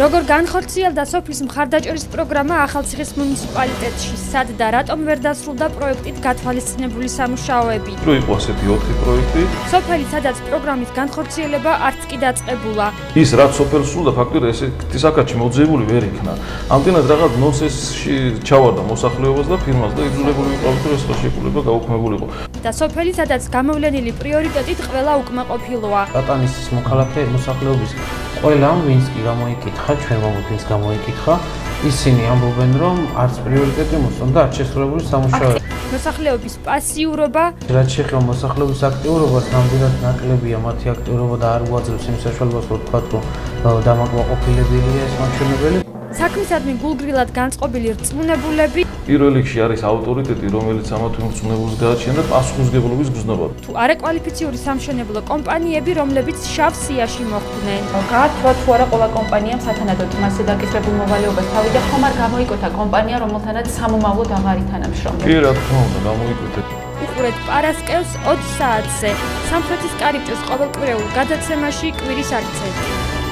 როგორ განხორციელდა სოფლის მხარდაჭერის პროგრამა ახალციხის მუნიციპალიტეტში, სად და რატომ ვერ დასრულდა პროექტით გათვალისწინებული სამუშაოები? რო იყო ასეთი 4 პროექტი. სოფელი, სადაც პროგრამის განხორციელება არც კი დაწყებულა. ის რაც სოფელს სრულდა ფაქტობრივად ესეთი საკაჩი მოძიებული ვერ იქნა. ამდენად რაღაც ნონსენსში ჩავარდა მოსახლეობას და ფირმას და იძულებული ვიყავით რომ ეს ხელშეკრულება გაუქმებულიყო. და სოფელი, სადაც გამოვლენილი პრიორიტეტით ყველა უკმაყოფილოა. პატანის მოქალაქე მოსახლეობის ყველამ, ვინც კი გამოიკითხა, ჩვენ ვინც გამოიკითხა, ისინი ამბობენ, რომ არც პრიორიტეტი მოსწონდა, არც შესრულებული სამუშაოები. მოსახლეობის პასიურობა, რაც შეეხება მოსახლეობის აქტიურობას, ნამდვილად ნაკლებია მათი აქტიურობა და არ გვაძლევს იმ საშუალებას, რომ ვთქვათ, რომ დამაკმაყოფილებელია ეს მაჩვენებელი. საქმისადმი გულგრილად განწყობილი რწმუნებულები, პირველ რიგში არის ავტორიტეტი, რომელიც ამათ რწმუნებულს გააჩნია და პასუხისმგებლობის გზნობა. თუ არაკვალიფიციური სამშენებლო კომპანიები, რომლებიც შავ სიაში მოხვდნენ. გაართვა თუ არა ყველა კომპანიამ სათანადოდ მასზე დაკისრებულ მოვალეობას თავი და ხომ არ გამოიკოთა კომპანია, რომელთანაც სამომავლოდ აღარ ითანამშრომლებს. კი, რა თქმა უნდა, გამოიკვეთე. უყურეთ პარასკევს 20 საათზე, სამხრეთის კარიბჭეს ყოველკვირეულ გადაცემაში კვირის არცევი.